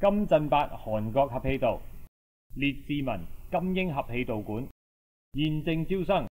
金振八韓國合氣道，列治文金鷹合氣道館，現正招生。